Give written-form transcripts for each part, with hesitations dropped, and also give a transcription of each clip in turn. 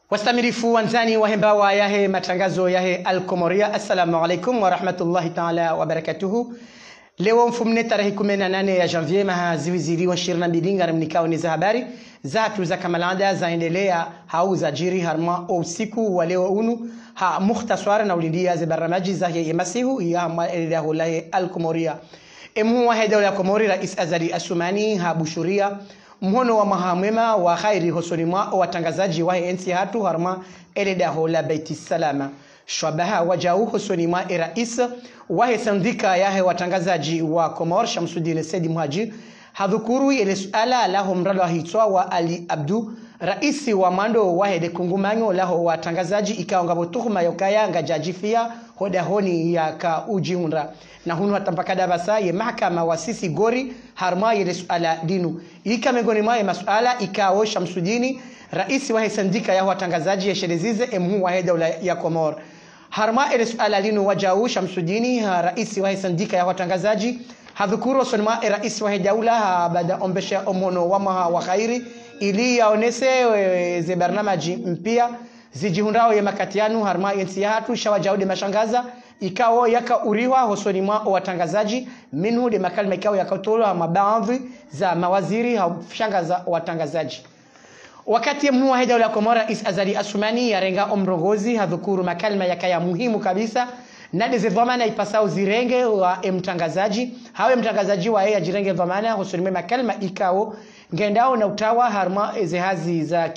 Wastamirifu wanzani wahembawa yahe matangazo yahe al-Comorya. Assalamu alaikum wa rahmatullahi ta'ala wa barakatuhu. Leo mfumne tarehe 18 ya janvier mahaziwiziri wa 22 ngaramnikao ni za habari zatu za kamalanda zaendelea hauza jiri harma usiku wa leo unu ha mukhtasara na ulindia za baramaji za yemasihu ya maeledaho lahe al-Comorya. Emu wa hedo ya Comores rais Azali Asumani ha bushuria mhono wa mahamwema wa khairi hosonimwa watangazaji wa ensi hatu harma eledaho la baiti salama shabaha wajau hosonimwa rais wa sandika yahe watangazaji wa Comores Shamsuddin Said Muhajir hadhukuru ile suala laho mrado wa hitwa wa Ali Abdu raisi wa mando wa hede kungumanyo laho watangazaji ikaonga botuhuma yokaya ngajajifia hodahoni ya ka ujihunra na hunu hatampakada basa ye mahakama wasisi gori harma ile suala dinu ikamegoni mwa masuala ikao Shamsuddin raisi wa sandika ya watangazaji ya sherezize emu wa heda ya Comores harma ile suala dinu wajau Shamsuddin raisi wa sandika ya watangazaji hadhukuru sonma rais wa daula baada ombesha omono wa maha wa khairi ili yaonese ze barnamaji mpya zijihundao ya makatianu harma yensi hatu shawajaude mashangaza ikao yaka uriwa hosoni mwa watangazaji minhu de makalima ikao yakatolo mabaadhi za mawaziri shangaza watangazaji. Wakati mwa heda ya Comores rais Azali Asumani yarenga omrongozi hadhukuru makalima yakaya muhimu kabisa na deze dhamana ipasao zirenge wa mtangazaji hawe mtangazaji wa yeye ajirenge dhamana husunime makalima ikao ngendao na utawa harma ezehazi za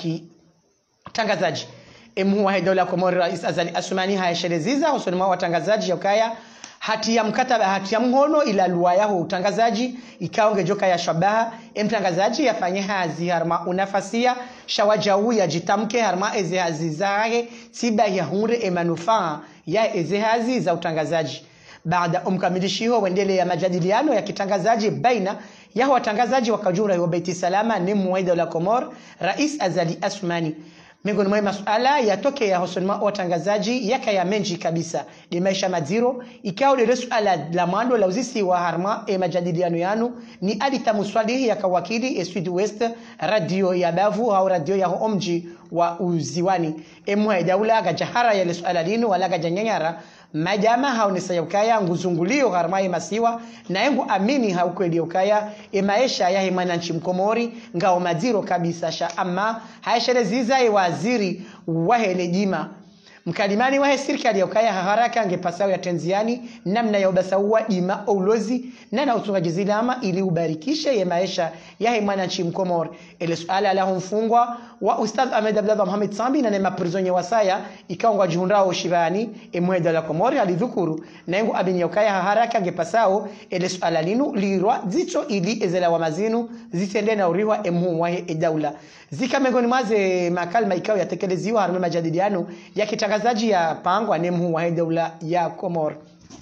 kitangazaji emu wa dola Comores rais Azali Asumani hayashereziza husunima watangazaji yakaya hati ya mkataba hati ya mhono ila luwa yaho utangazaji ikao ngejoka ya shabaha mtangazaji yafanye hazi harma unafasia shawajau ya jitamke harma ezehazi zahe tiba ya hunre emanufaa ya ezehazi za utangazaji baada umkamilishiho wendele ya majadiliano ya kitangazaji baina ya watangazaji wakajura wa baiti salama ni muwaida la Comores rais Azali Asumani miongoni mwa masuala yatoke ya hosonima watangazaji yaka ya menji kabisa ni maisha maziro ikao ile suala la mando la uzisi wa harma majadiliano yanu ni alita muswalihi ya kawakili Sud West radio ya Bavu au radio ya omji wa uziwani emu daula gajahara ya suala lino wala gajanyanyara majama haonesa yokaya nguzungulio harma masiwa na yangu amini haukweli yokaya maisha ya mwananchi mkomori ngao maziro kabisa sha ama haishereziza waziri wa helejima mkalimani wa serikali yokaya haraka angepasao ya tenziani namna ya ubasawa ima ulozi na utungaji zilama ili ubarikishe ya maisha ya mwananchi mkomori ile suala la mfungwa wa Ustadh Ahmed Abdallah Mohamed Sambi na nema prisonnier wasaya ikaongwa jihundao shibani emweda la Comores alidhukuru na yangu abini yokaya haraka angepasao ile suala linu lirwa zicho ili ezela wa mazinu zitende na uriwa emu wa daula zikamegoni maze makalma ikao yatekeleziwa harma majadiliano ya kitangazaji ya pangwa nemu wa daula ya Comores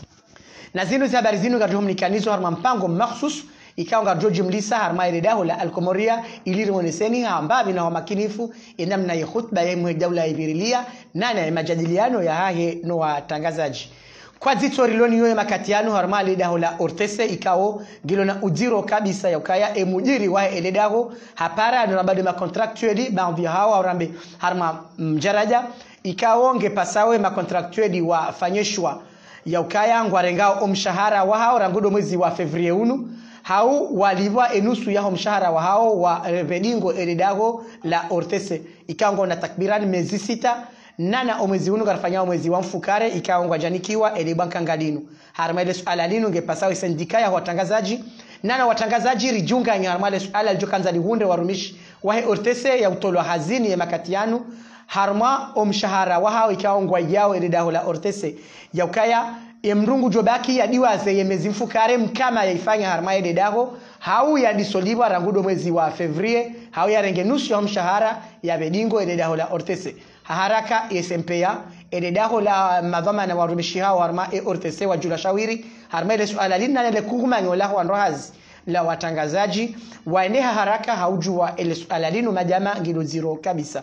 na zinu za habari zinu gadomnikanizo harma mpango makhsus ikao ngarjo jumlisa harma iledaho la al-Comorya ilirimoneseni ambabi na wamakinifu namna ya khutba ya daula ya Ibirilia na majadiliano ya hahe no watangazaji kwa zito riloni yoye makatiano harma iledaho la Ortese ikao gilona ujiro kabisa yokaya emujiri wa iledaho hapara nabade ma contractually baadhi hawa rambe harma mjaraja ikao ngepasawe ma contractually wa fanyeshwa yaukaya ngwarengao omshahara wa hao rangudo mwezi wa Februari unu hao walivwa enusu ya mshahara wa hao wa redingo eledago la Ortese ikango na takbirani mezi 6 nana omwezi unu garfanya mwezi wa mfukare ikaongwa janikiwa elibanka ngalinu harmale suala linu ngepasawe sindika ya watangazaji nana watangazaji rijunga nyarmale suala aljokanza lihunde warumishi wa Ortese ya utolo hazini ya makatianu harma omshahara wa hao ikaongwa yao eledago la Ortese yaukaya emrungu jobaki ya diwaze yemezi mfukare mkama yaifanya harma eledago hau ya disoliwa rangudo mwezi wa Februari hau ya renge nusu ya mshahara ya bedingo eledago la Ortese haraka SMPA eledago la madhamana warumishi hao harma Ortese wa jula shawiri harma ile suala lina ile kugumanyo la wanrohazi la watangazaji waeneha haraka haujua ile suala lino majama ngilo zero kabisa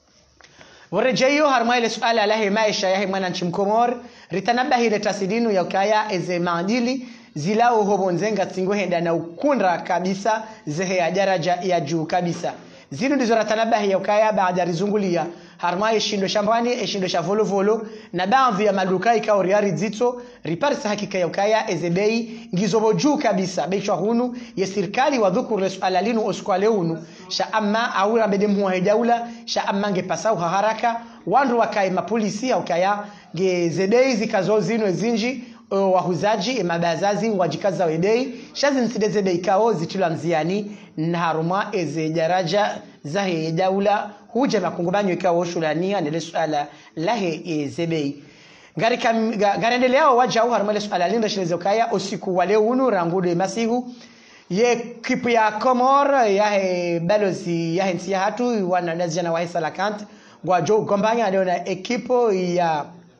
Warejeyo harma ile suala la maisha ya mwananchi mkomori ritanabahi ile tasidinu ya ukaya eze maadili zilao hobonzenga tingohenda na ukundra kabisa zehe ya daraja ya juu kabisa zinu ndizo ratanabahi ya ukaya baada rizungulia harma eshindo shambani eshindo sha volo na baadhi ya maduka ikao riari zito riparisa hakika ya ukaya ezebei ngizobo juu kabisa bechwa hunu ya serikali wa dhukuru le suala linu oskwale hunu sha amma awira mbede muwa daula sha amma nge pasau haraka wandu wakai mapolisi ya ukaya nge zebei zikazo zinu ezinji wahuzaji mabazazi wajikaza wedei shazi nsideze beikao zitula mziani na haruma eze daraja zahe daula huja makungubanyo ikao shulania nile suala lahe ezebei ngarendelea waja au haruma ile suala linda shileze kaya usiku wale unu rangude masihu ye kipu ya Comores yahe balozi yahe ntia hatu wananazijana wa hisa lakant gwajo gombanya leona ekipo ya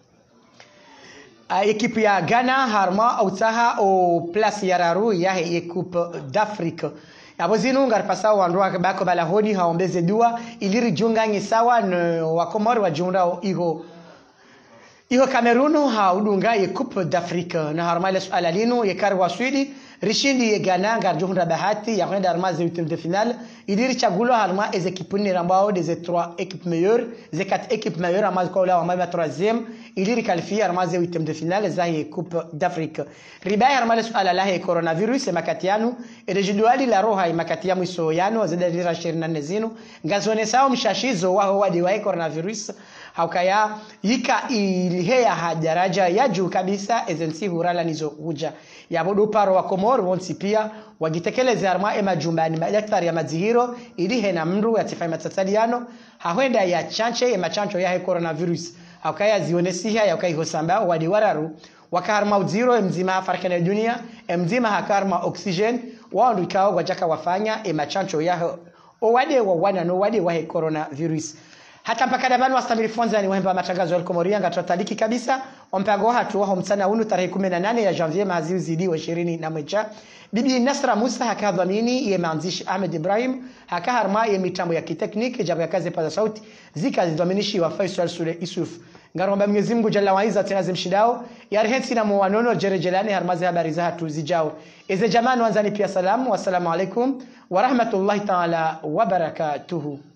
equipe ya Ghana harma autaha o place yararu yahe equipe d'Afrique abozinu ngarpasa wandwa bako balahoni haombeze dua iliri junga ngisawa wa Comores wajunda iho Cameroon haudunga equipe d'Afrique na harma ile suala lino yekarwa Swidi rishindi ye Ghana ngarjunda bahati ya kwenda arma za de finale iliri chagulo harma ez equipe ni rambao des 3 équipes meilleures des 4 équipes meilleures ama kwa la ama 3e iliri qualifié arma za de finale za coupe d'Afrique riba harma suala la coronavirus makatianu erejiduali la roha makatiamu isoyano zadalira 24 zinu ngazone sao mshashizo wao wadi wa coronavirus haukaya yika iliheya hadaraja ya juu kabisa ezensi hurala nizo huja ya bodo paro wa Comores wonsi pia wagitekeleza arma majumbani madaktari ya mazihiro ilihe na mndu ya tifai matataliano hawenda ya chanche ya machancho ya coronavirus haukaya zionesiha ya ukai hosamba wadi wararu wakarma uziro mzima Afrika na dunia mzima hakarma oxygen wao ikao wajaka wafanya machancho ya wade wa wana no wade wa coronavirus hata mpaka dabani wastamili fonza ni wahemba matangazo ya Comorya ngatotaliki kabisa ompango hatu wa mtsana unu tarehe 18 ya janvier maziu zidi wa 20 na mwecha bibi Nasra Musa hakadhamini ye maanzishi Ahmed Ibrahim hakaharma ye mitambo ya kitekniki jabu ya kazi paza sauti zika zidhaminishi wa Faisal Sule Isuf ngaromba Mwenyezi Mungu jalla waiza tena zimshidao yarhensi na muwanono jerejelani harmazi habari za hatu zijao eze jamani wanzani pia salamu wassalamu alaikum wa rahmatullahi ta'ala wa barakatuhu.